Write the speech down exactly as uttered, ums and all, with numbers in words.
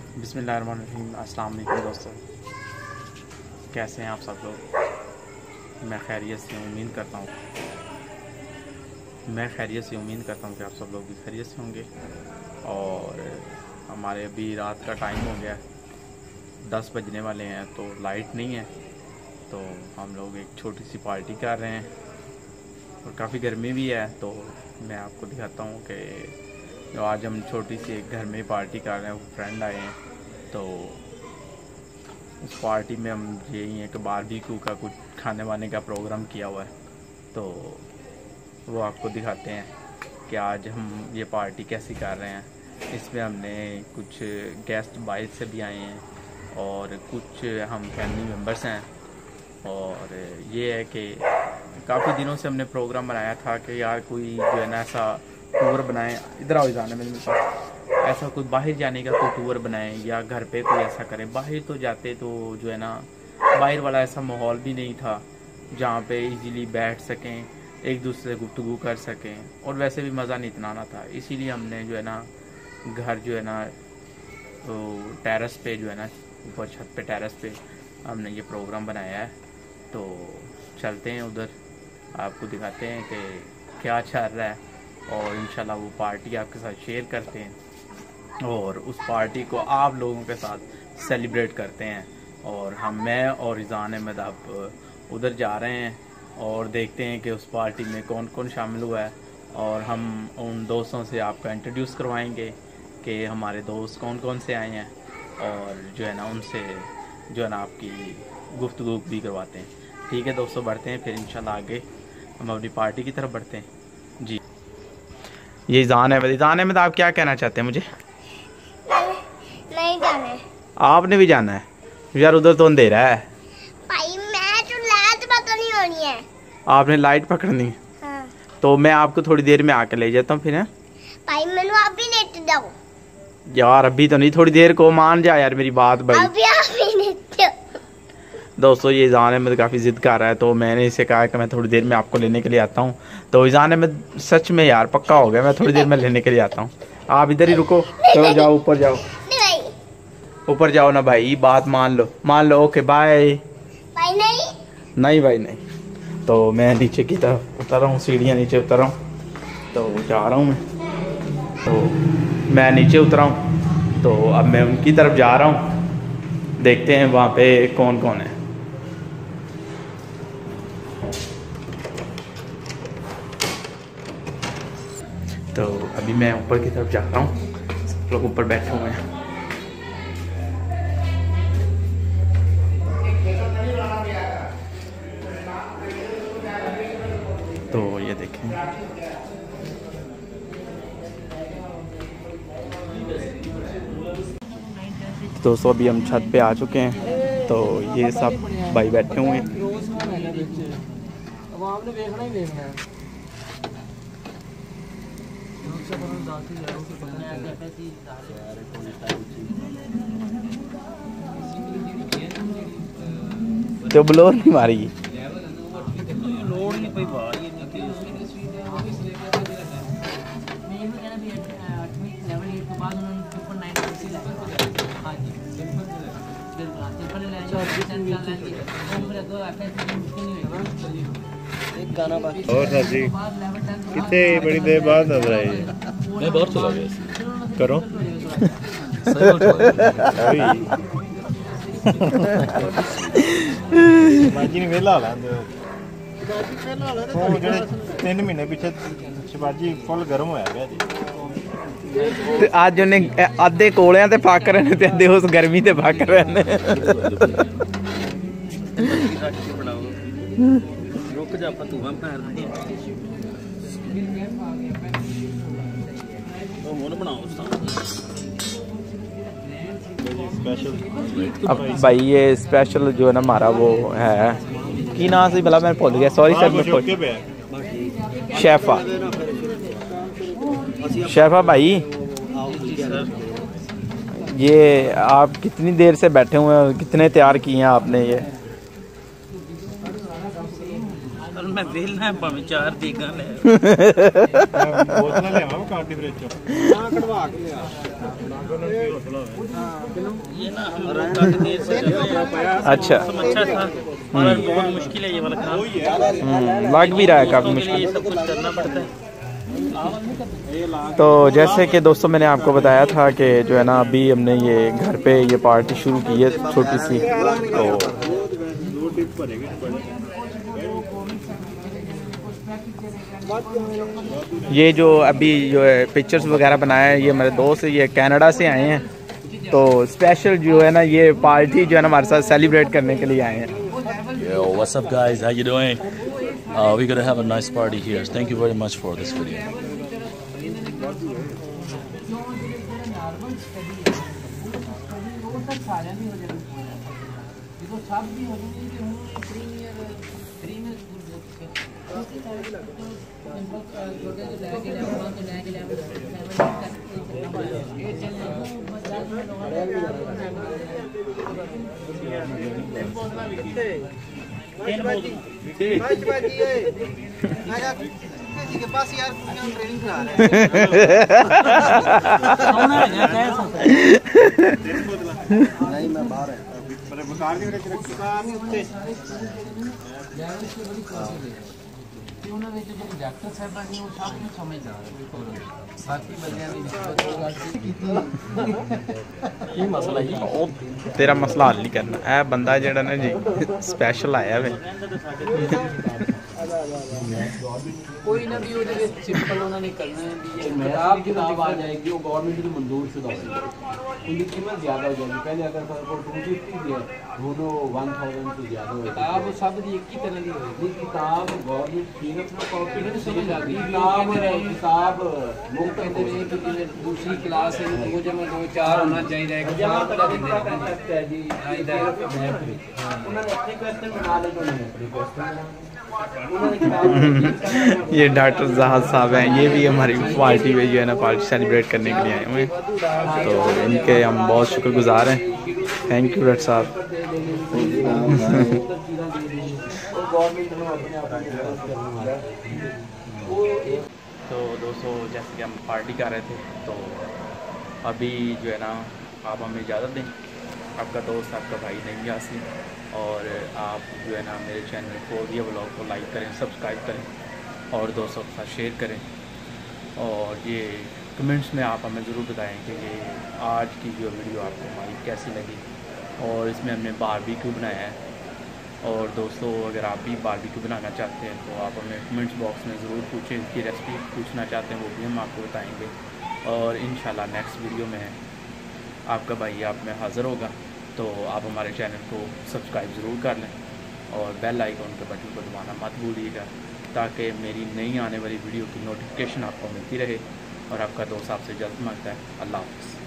बिस्मिल्लाहिर्रहमानिर्रहीम। अस्सलाम वालेकुम दोस्तों, कैसे हैं आप सब लोग। मैं खैरियत से उम्मीद करता हूँ मैं खैरियत से उम्मीद करता हूँ कि आप सब लोग भी खैरियत से होंगे। और हमारे अभी रात का टाइम हो गया, दस बजने वाले हैं, तो लाइट नहीं है, तो हम लोग एक छोटी सी पार्टी कर रहे हैं और काफ़ी गर्मी भी है। तो मैं आपको दिखाता हूँ कि जो आज हम छोटी सी एक घर में पार्टी कर रहे हैं, वो फ्रेंड आए हैं, तो उस पार्टी में हम यही है कि बारबेक्यू का कुछ खाने वाने का प्रोग्राम किया हुआ है, तो वो आपको दिखाते हैं कि आज हम ये पार्टी कैसी कर रहे हैं। इसमें हमने कुछ गेस्ट बाहर से भी आए हैं और कुछ हम फैमिली मेम्बर्स हैं। और ये है कि काफ़ी दिनों से हमने प्रोग्राम बनाया था कि यार कोई जो है ना ऐसा टूर बनाएं, इधर आओ जाने में ऐसा कोई बाहर जाने का कोई टूर बनाएं या घर पे कोई ऐसा करें। बाहर तो जाते तो जो है ना बाहर वाला ऐसा माहौल भी नहीं था जहाँ पे इजीली बैठ सकें, एक दूसरे से गुफ्तगू कर सकें, और वैसे भी मज़ा नहीं इतना आना था। इसीलिए हमने जो है ना घर जो है ना तो टेरेस पे जो है ना ऊपर छत पे टेरेस पे हमने ये प्रोग्राम बनाया है। तो चलते हैं उधर, आपको दिखाते हैं कि क्या चल रहा है और इंशाल्लाह वो पार्टी आपके साथ शेयर करते हैं और उस पार्टी को आप लोगों के साथ सेलिब्रेट करते हैं। और हम मैं और रिज़ान अहमद आप उधर जा रहे हैं और देखते हैं कि उस पार्टी में कौन कौन शामिल हुआ है, और हम उन दोस्तों से आपका इंट्रोड्यूस करवाएंगे कि हमारे दोस्त कौन कौन से आए हैं, और जो है ना उनसे जो है ना आपकी गुफ्तगू भी करवाते हैं। ठीक है दोस्तों, बढ़ते हैं फिर इंशाल्लाह आगे हम अपनी पार्टी की तरफ बढ़ते हैं। जी, ये जान है जान है आप क्या कहना चाहते हैं मुझे? नहीं जाना है। आपने भी जाना है यार, उधर तो अंधेरा है भाई। मैं तो लाइट पकड़नी होनी है। आपने लाइट पकड़नी है? हाँ। तो मैं आपको थोड़ी देर में आके ले जाता हूँ फिर। है भाई मैंने अभी लेट जाओ यार, अभी तो नहीं, थोड़ी देर को मान जा यार मेरी बात भाई। अभी अभी लेट जाओ। दोस्तों ये ईज़ान अहमद काफ़ी ज़िद कर रहा है, तो मैंने इसे कहा कि मैं थोड़ी देर में आपको लेने के लिए आता हूँ। तो ईज़ान अहमद सच में यार पक्का हो गया, मैं थोड़ी देर में लेने के लिए आता हूँ। आप इधर ही रुको, चलो जाओ ऊपर जाओ, ऊपर जाओ ना भाई, बात मान लो मान लो। Okay bye. भाई नहीं नहीं भाई नहीं। तो मैं नीचे की तरफ उतर रहा हूँ, सीढ़ियाँ नीचे उतर रहा हूँ, तो जा रहा हूँ मैं। तो मैं नीचे उतरा हूँ, तो अब मैं उनकी तरफ जा रहा हूँ, देखते हैं वहाँ पे कौन कौन है। तो अभी मैं ऊपर की तरफ जा रहा हूँ, सब लोग ऊपर बैठे हुए हैं। तो ये देखें, दोस्तों अभी हम छत पे आ चुके हैं, तो ये सब भाई बैठे हुए हैं। तो ब्लोर नहीं मारी और सर जी कितने बड़ी देर बाद नजर आए? मैं बहुत चला गया करो बाजी ने वेला लांदे तीन महीने पीछे शिवाजी फुल गर्म होया गया जी। आज उन्हें अद्धे कोलियां ते पक रहे ने ते अद्धे उस गर्मी ते पक रहे ने। रुक जा पतूआ पैर दे ओ मोन बनाओ स्पेशल। अब भाई ये स्पेशल जो है ना हमारा वो है, की नाम से भला मैं भूल गया, सॉरी सर मैं भूल। शेफा शेफा भाई, ये आप कितनी देर से बैठे हुए हैं, कितने तैयार किए हैं आपने? ये मैं वेलना है भावें चार देगा ले बोतल ले आवा काटी फ्रिज चो हां कढवा के ले आ ये ना हम लोग काफी देर से कर रहे हैं। अच्छा अच्छा था और बहुत मुश्किल है ये वाला काम, लग भी रहा है काफ़ी मुश्किल। ये सब कुछ करना पड़ता है। तो जैसे कि दोस्तों मैंने आपको बताया था कि जो है ना अभी हमने ये घर पे ये पार्टी शुरू की है छोटी सी। तो ये जो अभी जो है पिक्चर्स वगैरह बनाया है ये मेरे दोस्त ये कनाडा से आए हैं। तो स्पेशल जो है ना ये पार्टी जो है ना हमारे साथ सेलिब्रेट करने के लिए आए हैं। Yo, what's up guys? How you doing? Uh, we're gonna have a nice party here. Thank you very much for this video. के पास यार ट्रेनिंग करा रहे नहीं मैं बाहर है पर बुखार नहीं रख बुखार नहीं उत्ते ਉਹਨਾਂ ਵਿੱਚ ਜਿਹੜੇ ਡਾਕਟਰ ਸਾਹਿਬਾਂ ਨੇ ਉਹ ਸਭ ਨੂੰ ਸਮਝਦਾ ਸਾਥੀ ਬੰਦਿਆਂ ਦੀ ਨਿਸਬਤ ਉਹ ਗੱਲ ਕੀਤੀ ਕੀ ਮਸਲਾ ਜੀ तेरा मसला हल नहीं करना है बंदा जेड़ा ना जी स्पेशल आया वे कोई ना भी ਉਹਦੇ ਵਿੱਚ ਸਿੰਪਲ ਉਹਨਾਂ ਨੇ ਕਰਨਾ ਹੈ ਵੀ ਇਹ किताब किताब आ जाएगी वो गवर्नमेंट की मंजूर शुदा होगी उनकी कीमत ज़्यादा हो जाएगी। पहले अगर सर को टू फिफ्टी दिया दोनों वन थाउजेंड से ज़्यादा हो किताब सब दी एक ही तरह की होगी किताब गवर्नमेंट कीमत में कॉपी नहीं समझ आती किताब किताब मुफ्त कहते हैं कि जिन्हें दूसरी क्लास है दो जमा दो चार होना चाहिए जमा पता देते हैं जी उन्होंने अपने क्वेश्चन बना ले तो नहीं अपने क्वेश्चन ये डॉक्टर जहाज साहब हैं ये भी हमारी पार्टी में जो है ना पार्टी सेलिब्रेट करने के लिए आए हुए हैं। तो इनके हम बहुत शुक्रगुजार हैं। थैंक यू डॉक्टर साहब। तो दोस्तों जैसे कि हम पार्टी कर रहे थे तो अभी जो है ना आप हमें इजाज़त दें। आपका दोस्त आपका भाई नहीं यासीन और आप जो है ना मेरे चैनल को ये व्लॉग को लाइक करें सब्सक्राइब करें और दोस्तों के साथ शेयर करें और ये कमेंट्स में आप हमें ज़रूर बताएं कि ये आज की जो वीडियो आपको हमारी कैसी लगी और इसमें हमने बारबेक्यू बनाया है। और दोस्तों अगर आप भी बारबेक्यू बनाना चाहते हैं तो आप हमें कमेंट्स बॉक्स में ज़रूर पूछें, इसकी रेसिपी पूछना चाहते हैं वो भी हम आपको बताएँगे और इंशाल्लाह नेक्स्ट वीडियो में आपका भाई आप में हाज़िर होगा। तो आप हमारे चैनल को सब्सक्राइब ज़रूर कर लें और बेल आइकॉन के बटन को दबाना मत भूलिएगा ताकि मेरी नई आने वाली वीडियो की नोटिफिकेशन आपको मिलती रहे और आपका दोस्त आपसे जल्द मांगता है। अल्लाह हाफ़िज़।